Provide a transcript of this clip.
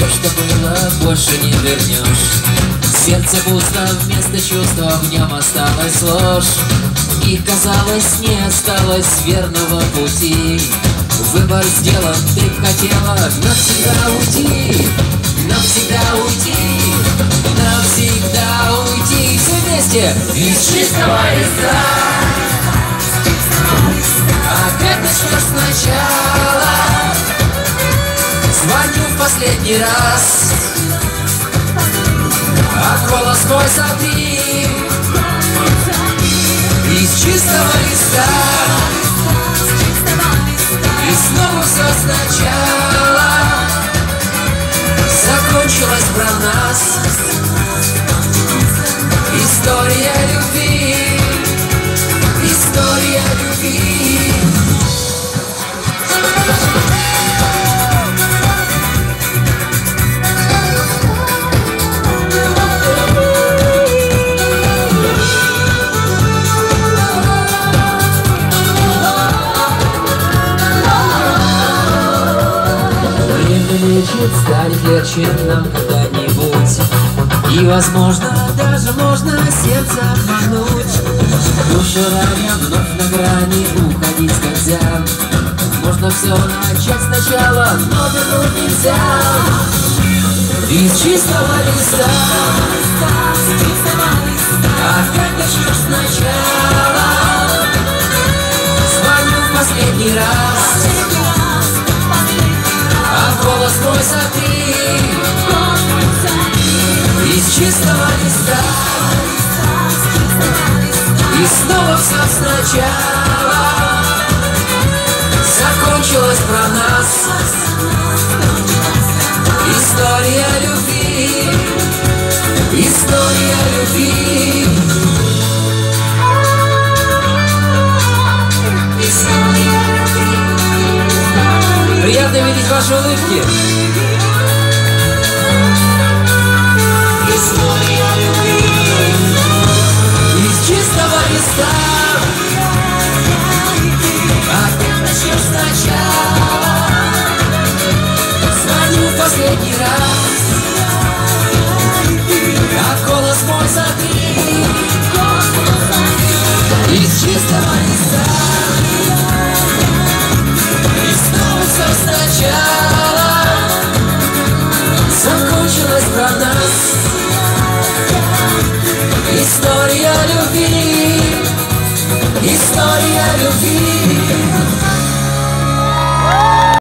Все, что было, больше не вернешь. Сердце пусто, вместо чувства в нем осталась ложь. И казалось, не осталось верного пути. Выбор сделан, ты б хотела навсегда уйти. Навсегда уйти, навсегда уйти. Все вместе из чистого листа. Опять начнешь сначала. Звоню в последний раз, а голос твой сотри. Из чистого листа. И снова все сначала. Закончилась про нас история любви. История любви. Лечит, станет легче нам когда-нибудь. И, возможно, даже можно сердце обмануть. Душу раня вновь на грани, уходить нельзя. Можно все начать сначала, но вернуть нельзя. Из чистого листа. Опять начнешь сначала. Звоню в последний раз, а голос мой сотри. Из чистого листа. И снова все сначала. Закончилась про нас история любви. История любви. Приятно видеть ваши улыбки. История любви. Из чистого листа. Опять начнешь сначала. Звоню в последний раз, а голос мой сотри. Из чистого листа. Сначала закончилась про нас история любви. История любви.